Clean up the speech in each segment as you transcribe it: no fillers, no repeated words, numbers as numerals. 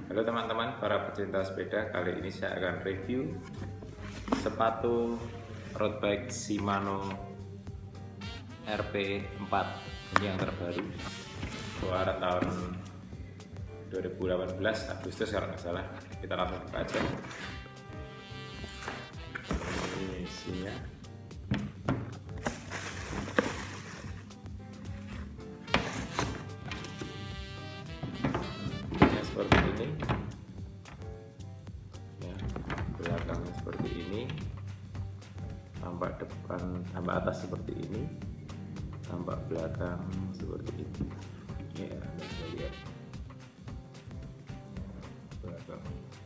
Halo teman-teman para pecinta sepeda, kali ini saya akan review sepatu road bike Shimano RP4 ini yang terbaru, keluaran tahun 2018 Agustus kalau nggak salah. Kita langsung buka aja. Ini isinya. Seperti ini ya, belakangnya seperti ini, tampak depan, tampak atas seperti ini, tampak belakang seperti ini ya, Anda bisa lihat belakang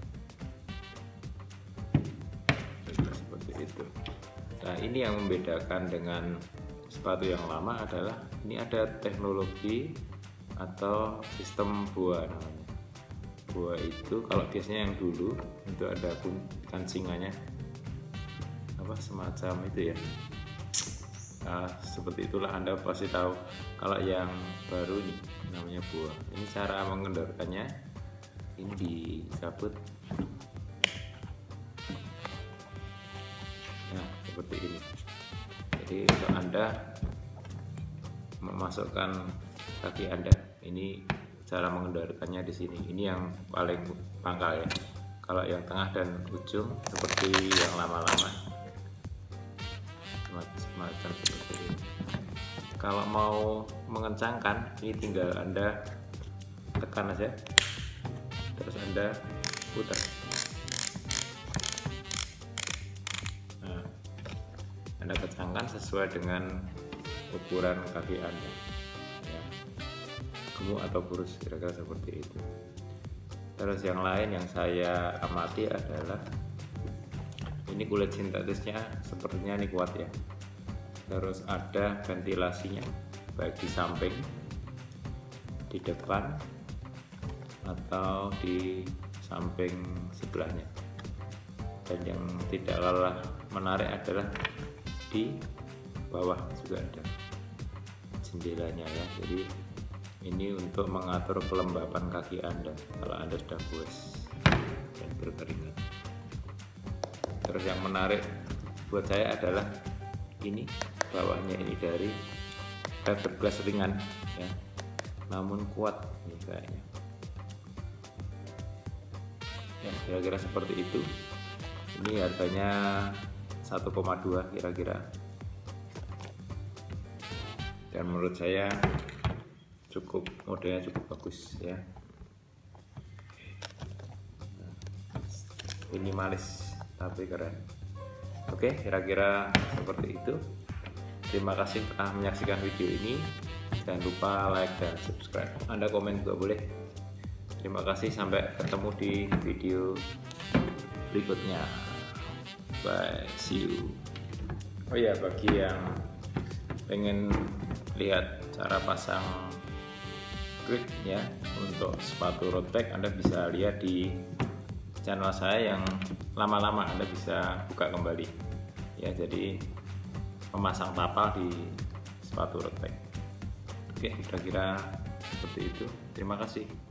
seperti itu. Nah, ini yang membedakan dengan sepatu yang lama adalah ini ada teknologi atau sistem buah namanya. Buah itu kalau biasanya yang dulu itu ada kancinganya apa semacam itu ya, nah, seperti itulah, Anda pasti tahu. Kalau yang baru ini namanya buah. Ini cara mengendorkannya, ini dicabut, nah seperti ini. Jadi untuk Anda memasukkan kaki Anda, ini cara mengendalikannya di sini. Ini yang paling pangkal ya. Kalau yang tengah dan ujung seperti yang lama-lama, semacam seperti ini. Kalau mau mengencangkan, ini tinggal Anda tekan aja, terus Anda putar. Nah, Anda kencangkan sesuai dengan ukuran kaki Anda. Gemuk atau kurus, kira-kira seperti itu. Terus yang lain yang saya amati adalah ini kulit sintetisnya sepertinya ini kuat ya. Terus ada ventilasinya baik di samping, di depan, atau di samping sebelahnya. Dan yang tidak kalah menarik adalah di bawah juga ada jendelanya ya. Jadi ini untuk mengatur kelembapan kaki Anda kalau Anda sudah puas dan berkeringat. Terus yang menarik buat saya adalah ini bawahnya, ini dari fiberglass ringan ya, namun kuat nih kayaknya. Ya kira-kira seperti itu. Ini harganya 1,2 kira-kira. Dan menurut saya cukup, modelnya cukup bagus ya, minimalis tapi keren. Oke, kira-kira seperti itu. Terima kasih telah menyaksikan video ini. Jangan lupa like dan subscribe. Anda komen juga boleh. Terima kasih, sampai ketemu di video berikutnya. Bye, see you. Oh ya, bagi yang pengen lihat cara pasang grip ya untuk sepatu road bike, Anda bisa lihat di channel saya yang lama-lama. Anda bisa buka kembali ya, jadi memasang tapal di sepatu road bike. Oke, kira-kira seperti itu. Terima kasih.